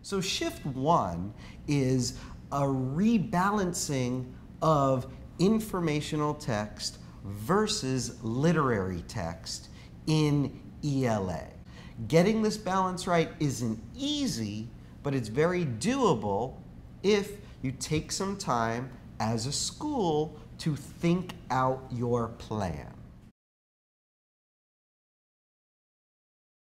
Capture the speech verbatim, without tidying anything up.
So shift one is a rebalancing of informational text versus literary text in E L A. Getting this balance right isn't easy, but it's very doable if you take some time as a school to think out your plan.